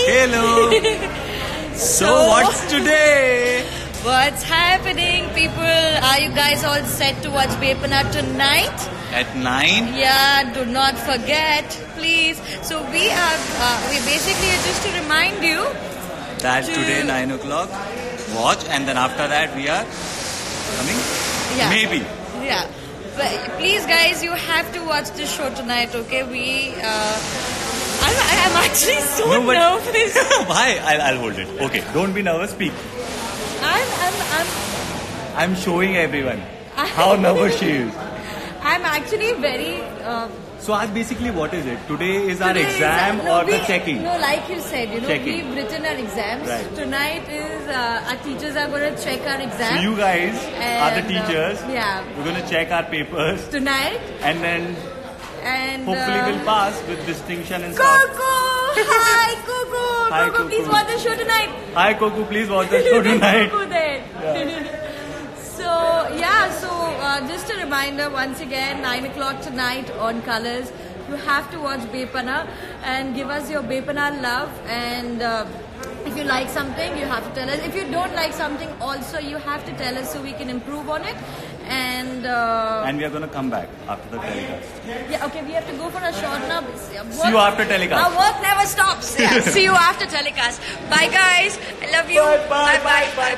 Hello. So what's today? What's happening, people? Are you guys all set to watch Bepana tonight? At 9? Yeah, do not forget, please. So we basically just to remind you That today 9 o'clock. Watch, and then after that we are coming. Yeah. Maybe. Yeah. But please, guys, you have to watch this show tonight, okay? I'm actually so nervous. Why? I'll hold it. Okay, don't be nervous. Speak. I'm showing everyone how nervous she is. I'm actually very. So, basically, what is it? Today is our exam or the checking? No, like you said, checking. we've written our exams. Right. Tonight is our teachers are going to check our exams. So you guys are the teachers. Yeah. We're going to check our papers. Tonight. And then hopefully we'll pass with distinction and stuff. Coco! Hi, Coco! Hi, Coco, please Coco. watch the show tonight. Hi, Coco, please watch the show tonight. Coco there. So just a reminder once again, 9 o'clock tonight on Colors. You have to watch Bepana and give us your Bepana love. And if you like something, you have to tell us. If you don't like something, also you have to tell us so we can improve on it. And we are going to come back after the telecast. Yeah, okay, we have to go for a short now. See you after telecast. Our work never stops. Yeah. See you after telecast. Bye, guys. I love you. Bye. Bye. Bye.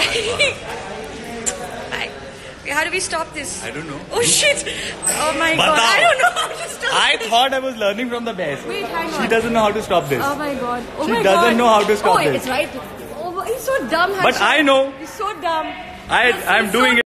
How do we stop this? I don't know. Oh shit! Oh my god! I don't know how to stop. I thought I was learning from the best. Wait, hang on. She doesn't know how to stop this. Oh my god! Oh she my doesn't know how to stop this. this. It's right. Oh, he's so dumb. But I know. He's so dumb. I'm doing it.